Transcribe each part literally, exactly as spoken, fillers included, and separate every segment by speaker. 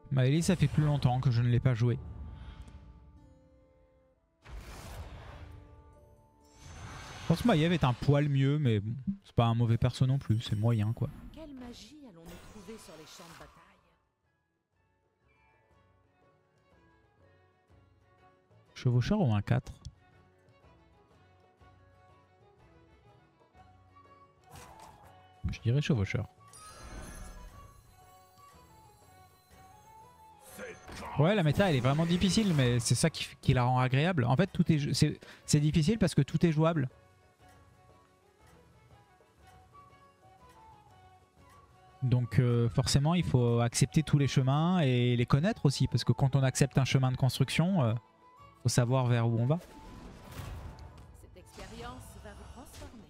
Speaker 1: Maëlys, ça fait plus longtemps que je ne l'ai pas joué. Je pense que Maiev est un poil mieux, mais bon, c'est pas un mauvais perso non plus, c'est moyen quoi.
Speaker 2: Quelle magie allons-nous trouver sur les champs de bataille?
Speaker 1: Chevaucheur ou un quatre? Je dirais chevaucheur. Ouais, la méta elle est vraiment difficile, mais c'est ça qui, qui la rend agréable. En fait, tout est c'est difficile parce que tout est jouable. Donc euh, forcément, il faut accepter tous les chemins et les connaître aussi, parce que quand on accepte un chemin de construction, euh, faut savoir vers où on va.
Speaker 2: Cette expérience va vous transformer.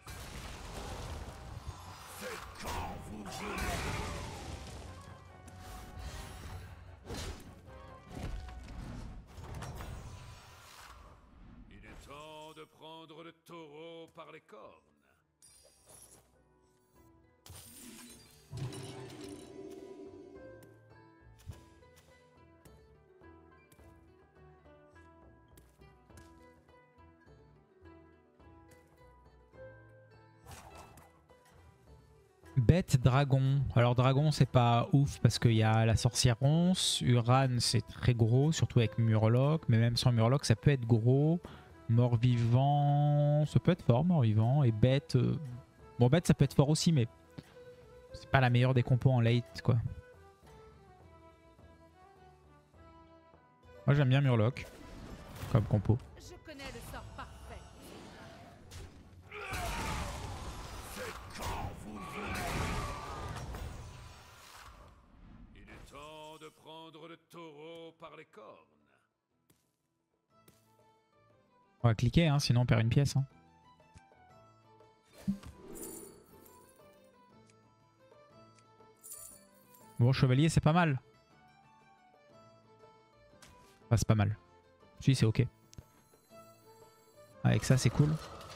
Speaker 3: Il est temps de prendre le taureau par les cornes.
Speaker 1: Bête, dragon. Alors dragon c'est pas ouf parce qu'il y a la sorcière ronce. Uran c'est très gros, surtout avec Murloc. Mais même sans Murloc ça peut être gros. Mort-vivant, ça peut être fort, mort-vivant. Et bête, euh... bon bête ça peut être fort aussi mais c'est pas la meilleure des compos en late quoi. Moi j'aime bien Murloc comme compo.
Speaker 2: Je connais le sort parfait.
Speaker 3: Il est temps de prendre le taureau par les cornes.
Speaker 1: On va cliquer hein, sinon on perd une pièce. Hein. Bon, chevalier c'est pas mal. Enfin, c'est pas mal. Si, c'est ok. Avec ça, c'est cool.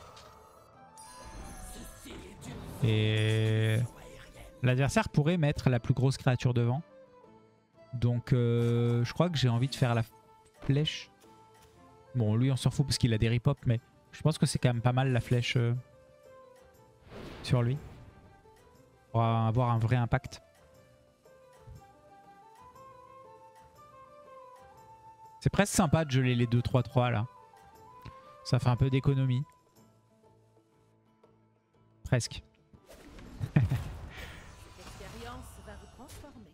Speaker 1: Et l'adversaire pourrait mettre la plus grosse créature devant. Donc, euh, je crois que j'ai envie de faire la flèche. Bon, lui, on s'en fout parce qu'il a des rip-hop, mais je pense que c'est quand même pas mal la flèche euh, sur lui. Pour avoir un vrai impact. C'est presque sympa de geler les deux trois trois là. Ça fait un peu d'économie. Presque.
Speaker 2: Cette expérience va vous transformer.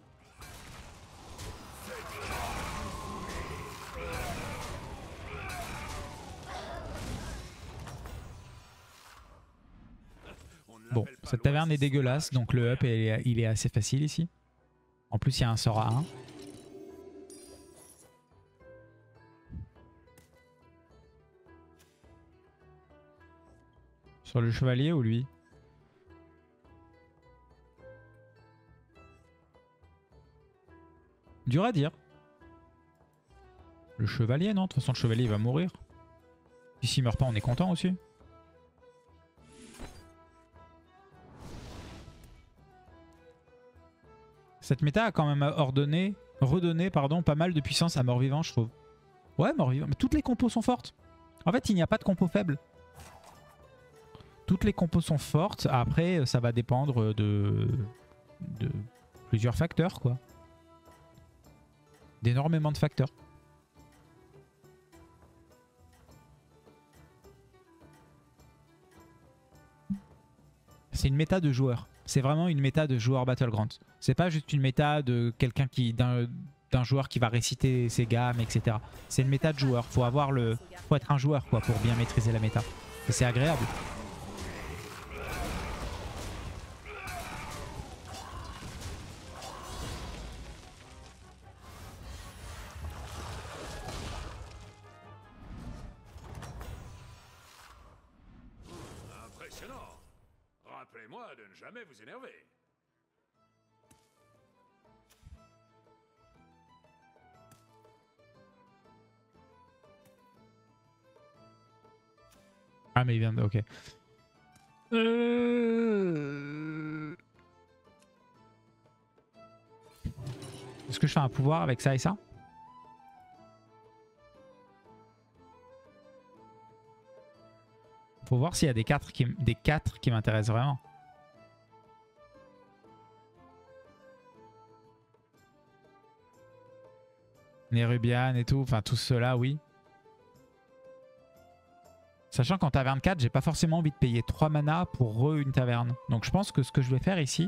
Speaker 1: Bon, cette taverne est dégueulasse, donc le up est, il est assez facile ici. En plus, il y a un sort à un. Sur le chevalier ou lui? Dur à dire. Le chevalier, non? De toute façon, le chevalier il va mourir. Et s'il meurt pas, on est content aussi. Cette méta a quand même ordonné, redonné pardon, pas mal de puissance à mort-vivant, je trouve. Ouais, mort-vivant. Mais toutes les compos sont fortes. En fait, il n'y a pas de compo faible. Toutes les compos sont fortes. Après, ça va dépendre de, de plusieurs facteurs, quoi. D'énormément de facteurs. C'est une méta de joueur. C'est vraiment une méta de joueur Battlegrounds. C'est pas juste une méta de quelqu'un qui d'un d'un joueur qui va réciter ses gammes, et cetera. C'est une méta de joueur. Faut avoir le, faut être un joueur quoi pour bien maîtriser la méta. Et c'est agréable.
Speaker 3: Impressionnant. Rappelez-moi de ne jamais vous énerver.
Speaker 1: Ah mais il vient de... Ok. Euh... Est-ce que je fais un pouvoir avec ça et ça? Faut voir s'il y a des quatre qui, des quatre qui m'intéressent vraiment. Nérubian et tout, enfin tout cela, oui. Sachant qu'en taverne quatre, j'ai pas forcément envie de payer trois mana pour re une taverne. Donc je pense que ce que je vais faire ici,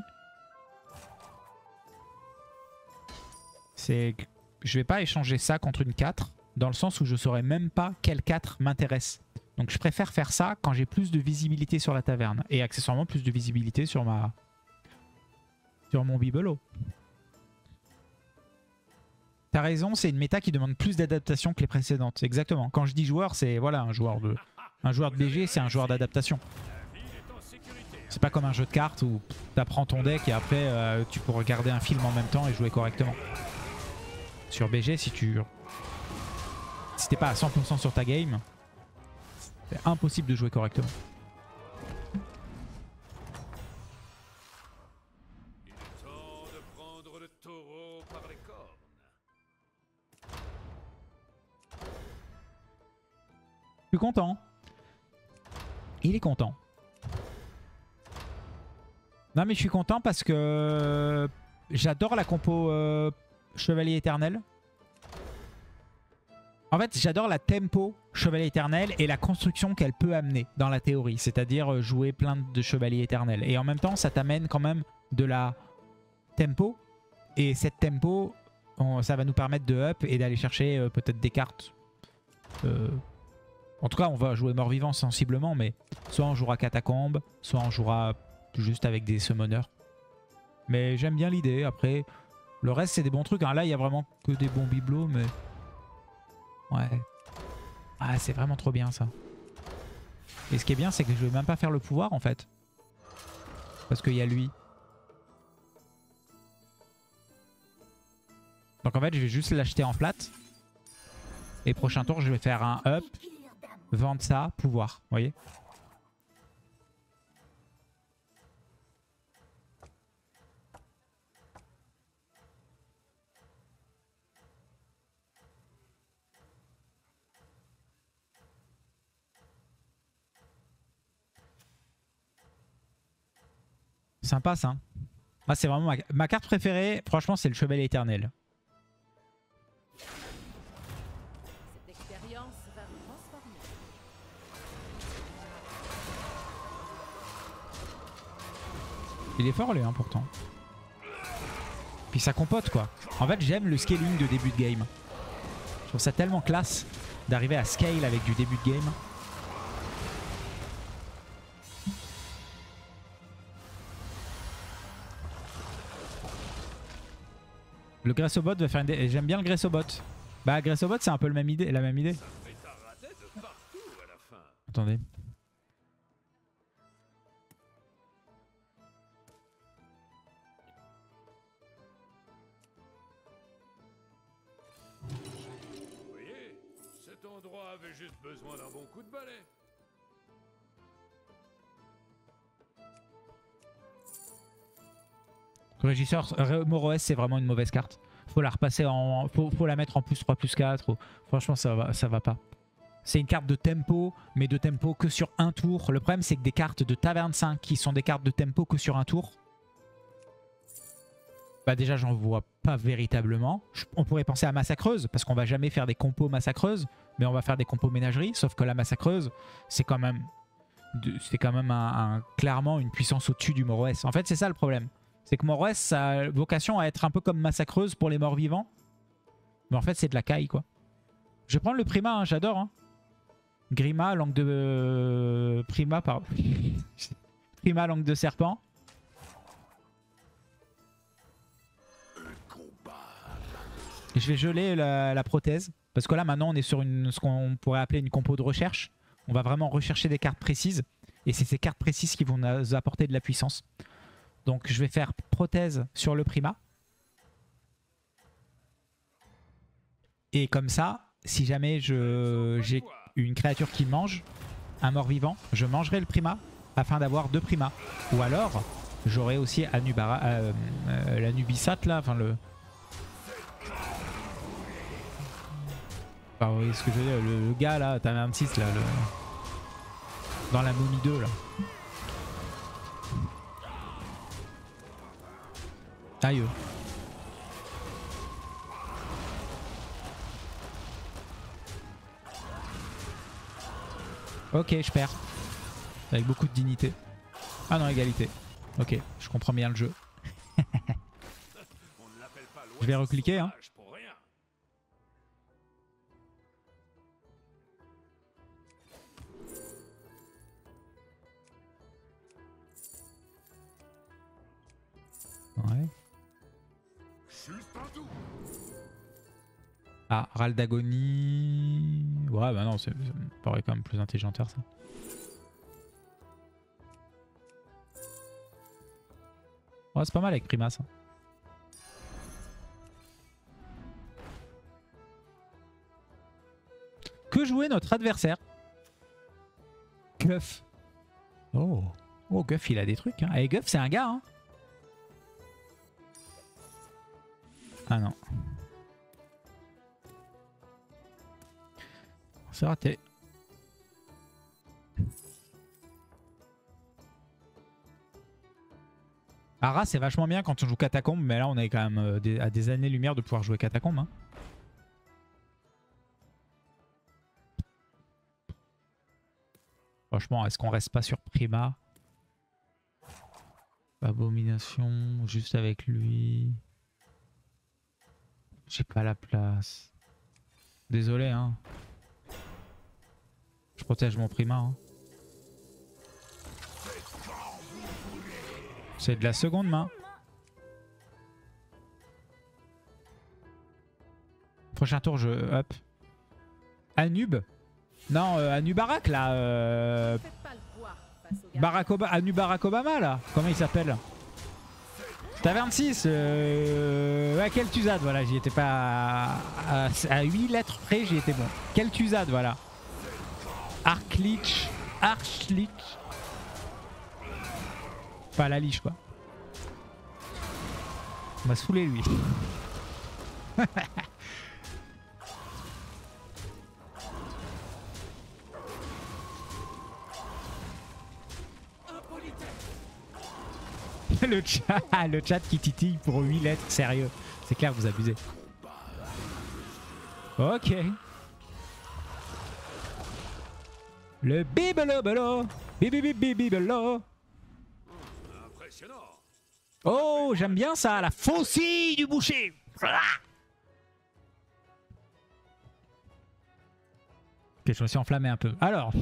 Speaker 1: c'est que je vais pas échanger ça contre une quatre, dans le sens où je saurais même pas quelle quatre m'intéresse. Donc je préfère faire ça quand j'ai plus de visibilité sur la taverne. Et accessoirement plus de visibilité sur ma sur mon bibelot. T'as raison, c'est une méta qui demande plus d'adaptation que les précédentes. Exactement. Quand je dis joueur, c'est voilà un joueur de un joueur de B G, c'est un joueur d'adaptation. C'est pas comme un jeu de cartes où t'apprends ton deck et après euh, tu peux regarder un film en même temps et jouer correctement. Sur B G, si tu si t'es pas à cent pour cent sur ta game, c'est impossible de jouer correctement.
Speaker 3: Il est temps de prendre le taureau par les cornes.
Speaker 1: Je suis content. Il est content. Non mais je suis content parce que j'adore la compo euh, Chevalier Éternel. En fait, j'adore la tempo Chevalier Éternel et la construction qu'elle peut amener dans la théorie. C'est-à-dire jouer plein de Chevaliers Éternels. Et en même temps, ça t'amène quand même de la tempo. Et cette tempo, on, ça va nous permettre de up et d'aller chercher euh, peut-être des cartes. Euh, en tout cas, on va jouer mort-vivant sensiblement, mais soit on jouera Catacombe, soit on jouera juste avec des summoners. Mais j'aime bien l'idée. Après, le reste, c'est des bons trucs. Hein. Là, il y a vraiment que des bons bibelots, mais... Ouais. Ah, c'est vraiment trop bien, ça. Et ce qui est bien, c'est que je vais même pas faire le pouvoir, en fait. Parce qu'il y a lui. Donc, en fait, je vais juste l'acheter en flat. Et prochain tour, je vais faire un up, vendre ça, pouvoir. Vous voyez ? Sympa ça. Ah, c'est vraiment ma... ma carte préférée. Franchement, c'est le Chevalier Éternel.
Speaker 2: Cette expérience va vous transformer.
Speaker 1: Il est fort lui, hein, pourtant. Puis ça compote quoi. En fait, j'aime le scaling de début de game. Je trouve ça tellement classe d'arriver à scale avec du début de game. Le Gressobot va faire une idée. J'aime bien le Gressobot. Bah Gressobot c'est un peu le même idée, la même idée. Attendez.
Speaker 3: Vous voyez, cet endroit avait juste besoin d'un bon coup de balai.
Speaker 1: Régisseur, Moroès c'est vraiment une mauvaise carte. Faut la repasser en. Faut, faut la mettre en plus trois plus quatre. Ou... Franchement ça va, ça va pas. C'est une carte de tempo, mais de tempo que sur un tour. Le problème c'est que des cartes de Taverne cinq qui sont des cartes de tempo que sur un tour. Bah déjà j'en vois pas véritablement. On pourrait penser à Massacreuse, parce qu'on va jamais faire des compos Massacreuse, mais on va faire des compos Ménagerie. Sauf que la Massacreuse, c'est quand même. C'est quand même un, un, clairement une puissance au-dessus du Moroès. En fait c'est ça le problème. C'est que Moroès, ça a vocation à être un peu comme Massacreuse pour les morts vivants. Mais en fait, c'est de la caille, quoi. Je vais prendre le Prima, hein, j'adore. Hein. Grima, langue de... Euh, Prima, pardon. Prima, langue de serpent. Et je vais geler la, la prothèse. Parce que là, maintenant, on est sur une, ce qu'on pourrait appeler une compo de recherche. On va vraiment rechercher des cartes précises. Et c'est ces cartes précises qui vont nous apporter de la puissance. Donc je vais faire prothèse sur le Prima. Et comme ça, si jamais j'ai une créature qui mange un mort-vivant, je mangerai le Prima afin d'avoir deux Primas. Ou alors, j'aurai aussi Anubara, euh, euh, l'Anubisat là, enfin le... Enfin, vous voyez ce que je veux dire, le, le gars là, t'as vingt-six là, le... dans la momie deux là. Aïe. Ok, je perds. Avec beaucoup de dignité. Ah non, égalité. Ok, je comprends bien le jeu. Je vais recliquer hein. Ouais. Ah, râle d'agonie. Ouais, bah non, ça me paraît quand même plus intelligentaire ça. Ouais, c'est pas mal avec Prima ça. Que jouait notre adversaire? Guff. Oh. Oh, Guff, il a des trucs. Hein. Et Guff, c'est un gars. Hein. Ah non. C'est raté. Ara, c'est vachement bien quand on joue Catacombe, mais là, on est quand même euh, des, à des années-lumière de pouvoir jouer Catacombe. Hein. Franchement, est-ce qu'on reste pas sur Prima? Abomination, juste avec lui. J'ai pas la place. Désolé, hein. Je protège mon Prima. Hein. C'est de la seconde main. Prochain tour, je... Hop. Anub. Non, euh, Anubarak, là. Euh... Barack Obama, Anu Barack Obama, là. Comment il s'appelle? T'as vingt-six. Euh... Ouais, Kel'Thuzad, voilà. J'y étais pas... À, à huit lettres près, j'y étais bon. Kel'Thuzad, voilà. Arklich. Archlich. Pas la liche quoi. On va se fouler lui. le, chat, le chat qui titille pour huit lettres, sérieux. C'est clair, vous abusez. Ok. Le bibelobelo. Bibibibibibelo. Oh, j'aime bien ça, la faucille du boucher. Ok, je me suis enflammé un peu. Alors,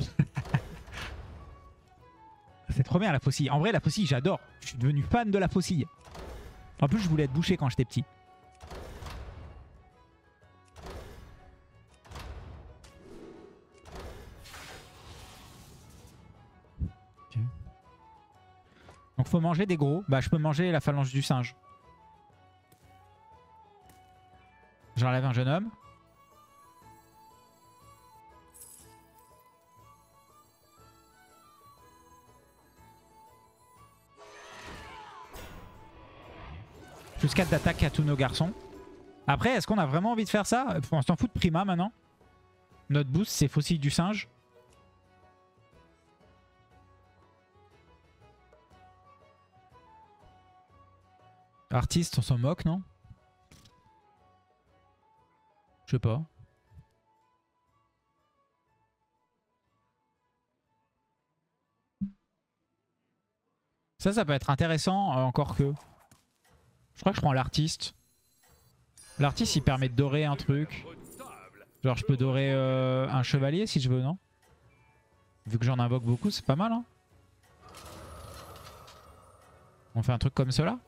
Speaker 1: c'est trop bien la faucille. En vrai, la faucille, j'adore. Je suis devenu fan de la faucille. En plus, je voulais être boucher quand j'étais petit. Donc faut manger des gros. Bah je peux manger la phalange du singe. J'enlève un jeune homme. Plus quatre d'attaque à tous nos garçons. Après, est-ce qu'on a vraiment envie de faire ça? On s'en fout de Prima maintenant. Notre boost, c'est Fossile du singe. Artiste, on s'en moque, non? Je sais pas. Ça, ça peut être intéressant, euh, encore que... Je crois que je prends l'artiste. L'artiste, il permet de dorer un truc. Genre, je peux dorer euh, un chevalier si je veux, non? Vu que j'en invoque beaucoup, c'est pas mal, hein? On fait un truc comme cela.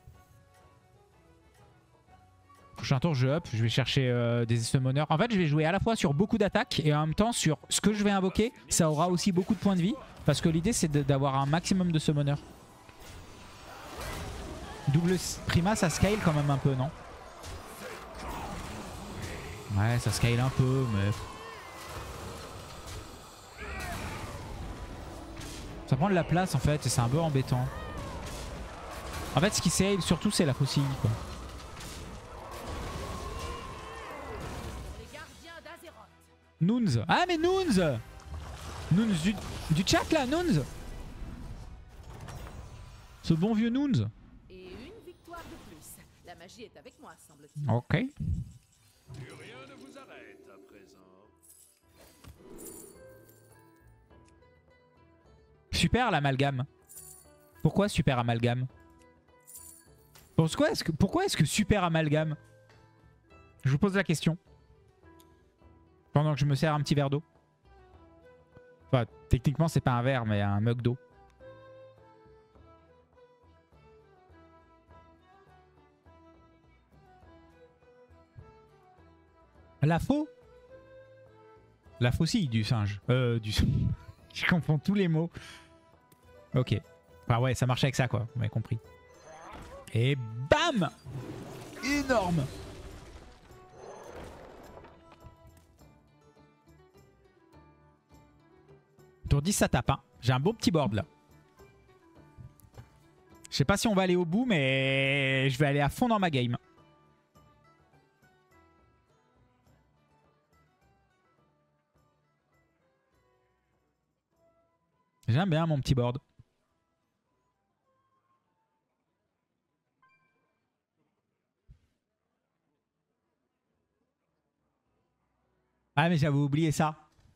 Speaker 1: Prochain tour, je up, je vais chercher euh, des summoners. En fait, je vais jouer à la fois sur beaucoup d'attaques et en même temps sur ce que je vais invoquer, ça aura aussi beaucoup de points de vie. Parce que l'idée, c'est d'avoir un maximum de summoners. Double Prima, ça scale quand même un peu, non? Ouais, ça scale un peu, mais... Ça prend de la place en fait et c'est un peu embêtant. En fait, ce qui scale surtout, c'est la faucille, quoi. Noons. Ah mais Noons Noons du, du chat là, Noons. Ce bon vieux Noons.
Speaker 2: Et une victoire de plus. La magie est avec moi, semble-t-il.
Speaker 1: Ok.
Speaker 3: Plus rien ne vous arrête à présent.
Speaker 1: Super l'amalgame. Pourquoi super amalgame? Pourquoi est-ce que, pourquoi est-ce que super amalgame? Je vous pose la question. Pendant que je me sers un petit verre d'eau. Enfin, techniquement, c'est pas un verre, mais un mug d'eau. La faux? La faucille du singe. Euh, du... Je confonds tous les mots. Ok. Enfin ouais, ça marchait avec ça quoi, vous m'avez compris. Et bam! Énorme! Tour dix, ça tape. Hein. J'ai un beau petit board là. Je sais pas si on va aller au bout, mais je vais aller à fond dans ma game. J'aime bien mon petit board. Ah mais j'avais oublié ça.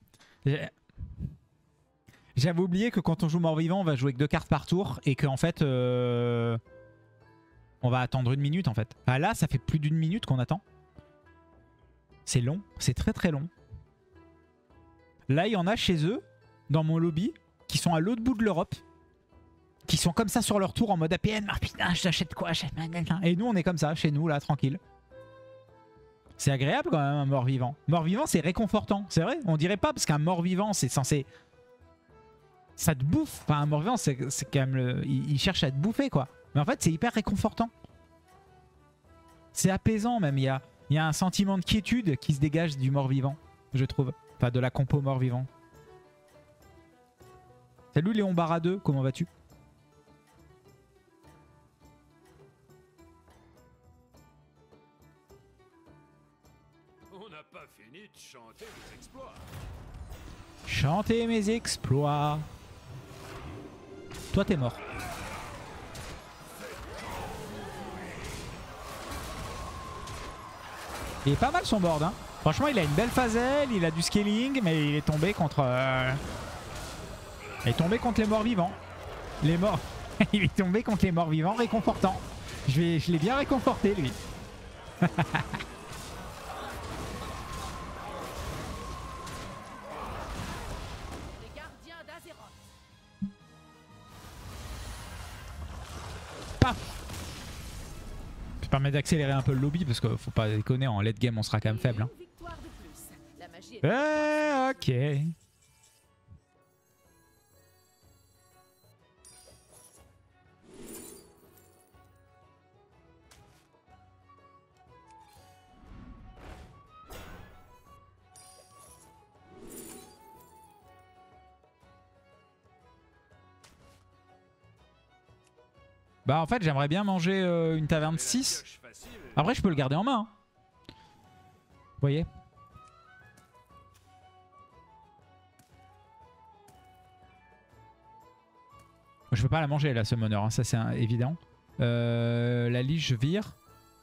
Speaker 1: J'avais oublié que quand on joue mort-vivant, on va jouer avec deux cartes par tour et qu'en fait, euh, on va attendre une minute en fait. Ah là, ça fait plus d'une minute qu'on attend. C'est long, c'est très très long. Là, il y en a chez eux, dans mon lobby, qui sont à l'autre bout de l'Europe, qui sont comme ça sur leur tour en mode A P N. Ah putain, j'achète quoi? Et nous, on est comme ça, chez nous, là, tranquille. C'est agréable quand même un mort-vivant. Mort-vivant, c'est réconfortant. C'est vrai, on dirait pas, parce qu'un mort-vivant, c'est censé... Ça te bouffe. Enfin, un mort-vivant, c'est quand même... Le... Il, il cherche à te bouffer, quoi. Mais en fait, c'est hyper réconfortant. C'est apaisant, même. Il y a, il y a un sentiment de quiétude qui se dégage du mort-vivant, je trouve. Enfin, de la compo mort-vivant. Salut Léon Barra deux, comment vas-tu?
Speaker 3: On n'a pas fini de chanter les exploits.
Speaker 1: Chanter mes exploits. Toi, t'es mort. Il est pas mal son board, hein. Franchement, il a une belle phaselle, il a du scaling, mais il est tombé contre... Euh... Il est tombé contre les morts vivants. Les morts... il est tombé contre les morts vivants réconfortant. Je, vais... Je l'ai bien réconforté, lui. Ça permet d'accélérer un peu le lobby parce qu'il faut pas déconner, en late game on sera quand même faible. Hein. Euh, ok. Bah en fait j'aimerais bien manger euh, une taverne six. Après je peux le garder en main. Hein. Vous voyez? Je peux pas la manger la summoner, hein, ça c'est évident. Euh, la liche je vire.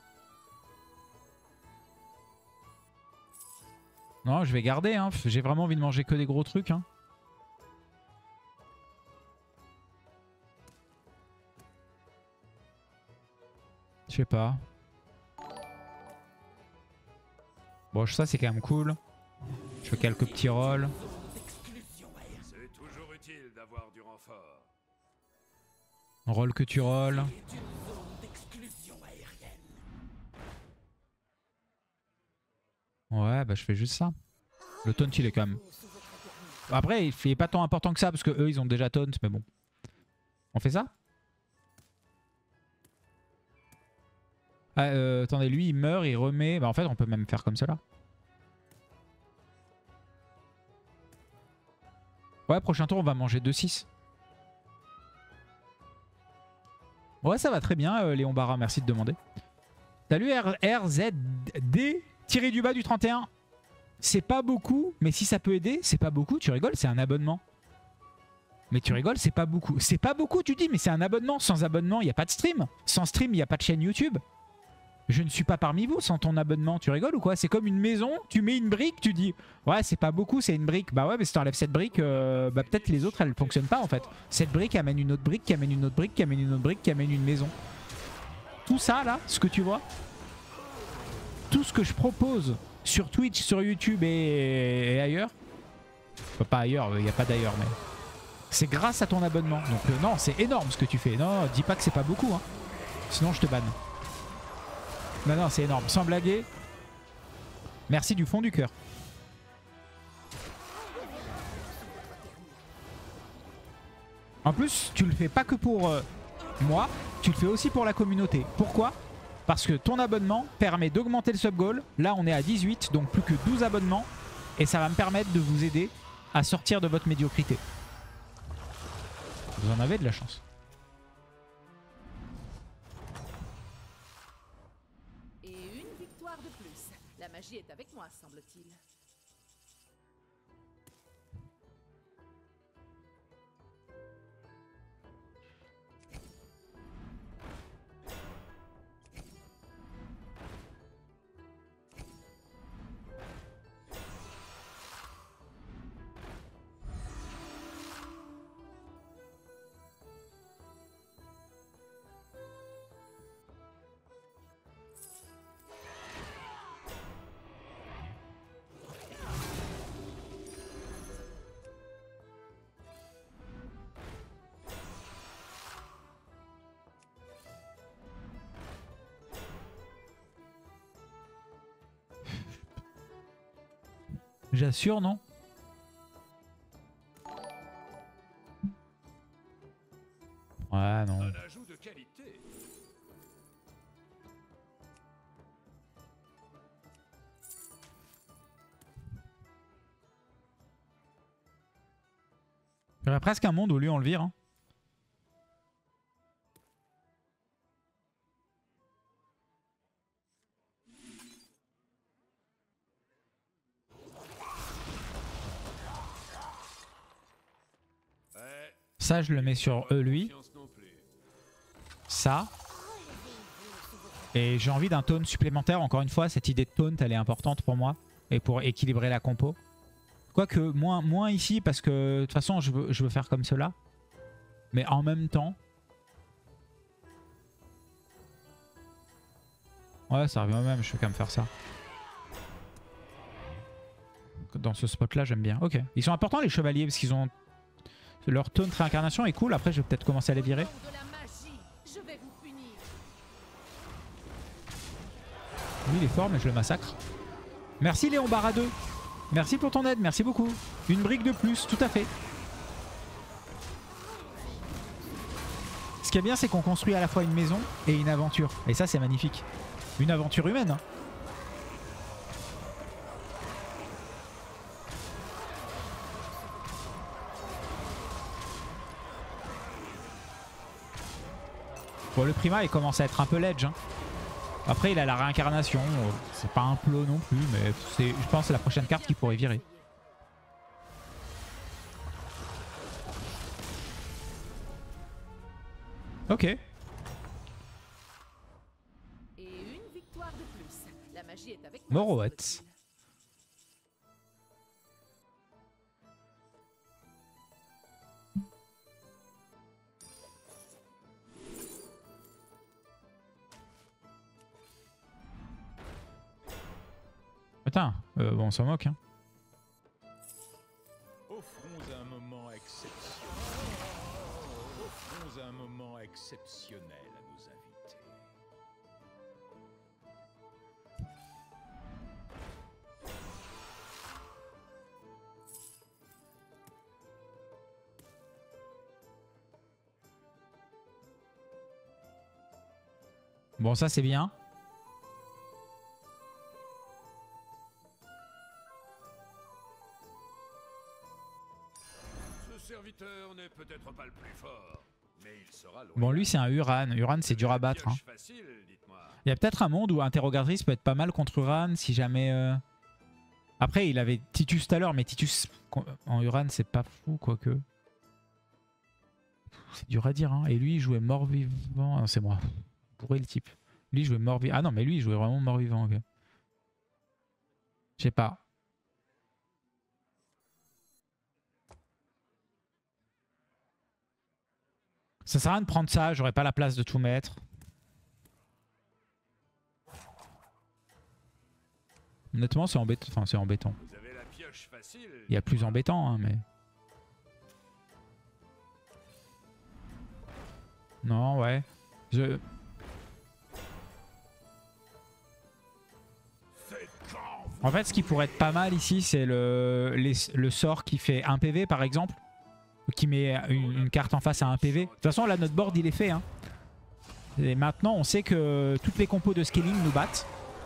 Speaker 1: Non je vais garder, hein. J'ai vraiment envie de manger que des gros trucs. Hein. Je sais pas. Bon, ça c'est quand même cool. Je fais quelques petits rolls.
Speaker 3: C'est toujours utile d'avoir du renfort.
Speaker 1: Roll que tu rolls. Ouais, bah je fais juste ça. Le taunt il est quand même... Après, il fait pas tant important que ça parce que eux ils ont déjà taunt, mais bon. On fait ça? Ah, euh, attendez, lui il meurt, il remet... Bah en fait on peut même faire comme cela. Ouais, prochain tour on va manger deux six. Ouais, ça va très bien euh, Léon Barra, merci de demander. Salut R Z D tiré du bas du trente et un. c'est pas beaucoup, mais si ça peut aider, c'est pas beaucoup, tu rigoles, c'est un abonnement. Mais tu rigoles, c'est pas beaucoup. C'est pas beaucoup, tu dis, mais c'est un abonnement. Sans abonnement, il n'y a pas de stream. Sans stream, il n'y a pas de chaîne YouTube. Je ne suis pas parmi vous sans ton abonnement. Tu rigoles ou quoi? C'est comme une maison, tu mets une brique, tu dis ouais, c'est pas beaucoup, c'est une brique. Bah ouais, mais si t'enlèves cette brique, euh, bah peut-être les autres elles fonctionnent pas en fait. Cette brique amène une autre brique, qui amène une autre brique, qui amène une autre brique, qui amène une maison. Tout ça là, ce que tu vois, tout ce que je propose sur Twitch, sur YouTube et, et ailleurs, enfin, pas ailleurs, il n'y a pas d'ailleurs, mais c'est grâce à ton abonnement. Donc euh, non, c'est énorme ce que tu fais. Non, dis pas que c'est pas beaucoup, hein. Sinon je te banne. Non, non, c'est énorme. Sans blaguer, merci du fond du cœur. En plus, tu le fais pas que pour euh, moi, tu le fais aussi pour la communauté. Pourquoi? Parce que ton abonnement permet d'augmenter le sub goal. Là, on est à dix-huit, donc plus que douze abonnements. Et ça va me permettre de vous aider à sortir de votre médiocrité. Vous en avez de la chance.
Speaker 2: La magie est avec moi, semble-t-il.
Speaker 1: J'assure, non? Ouais, non.
Speaker 3: Un ajout de qualité.
Speaker 1: J'aurais presque un monde où lui on le vire. Hein. Ça, je le mets sur eux, lui. Ça. Et j'ai envie d'un taunt supplémentaire. Encore une fois, cette idée de taunt, elle est importante pour moi. Et pour équilibrer la compo. Quoique, moins, moins ici, parce que de toute façon, je veux, je veux faire comme cela. Mais en même temps... Ouais, ça revient au même, je vais quand même faire ça. Dans ce spot-là, j'aime bien. Ok. Ils sont importants, les chevaliers, parce qu'ils ont... Leur taunt réincarnation est cool. Après, je vais peut-être commencer à les virer. Lui, il est fort, mais je le massacre. Merci Léon Barra deux. Merci pour ton aide, merci beaucoup. Une brique de plus, tout à fait. Ce qui est bien, c'est qu'on construit à la fois une maison et une aventure. Et ça, c'est magnifique. Une aventure humaine. Hein. Bon, le Prima, il commence à être un peu ledge. Hein. Après, il a la réincarnation. C'est pas un plot non plus, mais c'est, je pense que c'est la prochaine carte qu'il pourrait virer. Ok.
Speaker 2: Et une victoire de plus. La magie est avec moi.
Speaker 1: Morowitz. Putain, euh, bon, on s'en moque. Hein.
Speaker 4: Offrons un moment exceptionnel. Offrons un moment exceptionnel à nos invités.
Speaker 1: Bon, ça c'est bien.
Speaker 3: N'est peut-être pas le plus fort, mais il sera loin.
Speaker 1: Bon, lui c'est un Uran. Uran c'est dur à battre. Hein. Il y a peut-être un monde où interrogatrice peut être pas mal contre Uran si jamais... Euh... Après, il avait Titus tout à l'heure, mais Titus en Uran, c'est pas fou, quoique. C'est dur à dire, hein. Et lui, il jouait mort-vivant. Ah non, c'est moi. Pourrait le type. Lui, il jouait mort-vivant. Ah non, mais lui, il jouait vraiment mort-vivant. Okay. Je sais pas. Ça sert à rien de prendre ça, j'aurais pas la place de tout mettre. Honnêtement, c'est embêtant. Enfin, c'est embêtant.
Speaker 3: Vous avez la pioche facile.
Speaker 1: Il y a plus embêtant, hein, mais... Non, ouais. Je... En fait, ce qui pourrait être pas mal ici, c'est le, les, le sort qui fait un P V, par exemple. Qui met une, une carte en face à un P V. De toute façon, là, notre board, il est fait. Hein. Et maintenant, on sait que toutes les compos de scaling nous battent.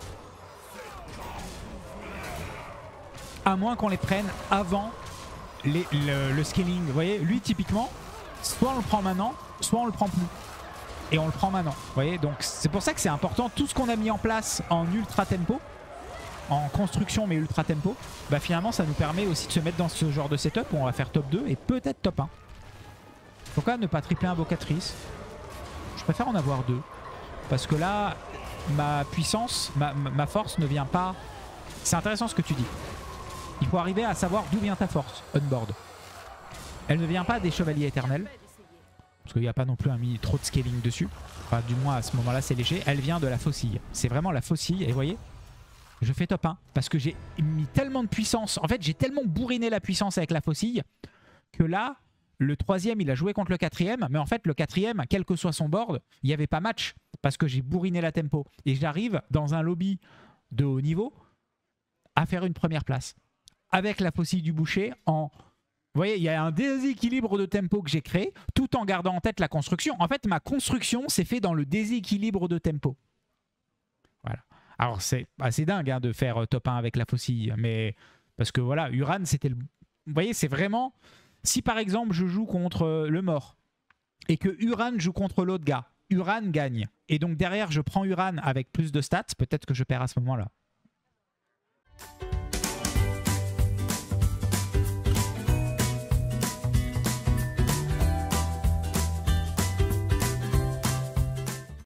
Speaker 1: À moins qu'on les prenne avant les, le, le scaling. Vous voyez, lui, typiquement, soit on le prend maintenant, soit on le prend plus. Et on le prend maintenant. Vous voyez, donc c'est pour ça que c'est important. Tout ce qu'on a mis en place en ultra tempo, en construction mais ultra tempo, bah finalement ça nous permet aussi de se mettre dans ce genre de setup où on va faire top deux et peut-être top un. Pourquoi ne pas tripler invocatrice? Je préfère en avoir deux. Parce que là, ma puissance, ma, ma force ne vient pas... C'est intéressant ce que tu dis. Il faut arriver à savoir d'où vient ta force, on-board. Elle ne vient pas des chevaliers éternels. Parce qu'il n'y a pas non plus un mis trop de scaling dessus. Enfin, du moins à ce moment-là c'est léger. Elle vient de la faucille. C'est vraiment la faucille. Et vous voyez, je fais top un. Parce que j'ai mis tellement de puissance. En fait, j'ai tellement bourriné la puissance avec la faucille que là, le troisième, il a joué contre le quatrième. Mais en fait, le quatrième, quel que soit son board, il n'y avait pas match. Parce que j'ai bourriné la tempo. Et j'arrive dans un lobby de haut niveau à faire une première place. Avec la faucille du boucher en... Vous voyez, il y a un déséquilibre de tempo que j'ai créé tout en gardant en tête la construction. En fait, ma construction s'est faite dans le déséquilibre de tempo. Voilà. Alors, c'est assez dingue hein, de faire top un avec la faucille. Mais parce que voilà, Uran, c'était le... Vous voyez, c'est vraiment... Si par exemple, je joue contre le mort et que Uran joue contre l'autre gars, Uran gagne. Et donc derrière, je prends Uran avec plus de stats. Peut-être que je perds à ce moment-là.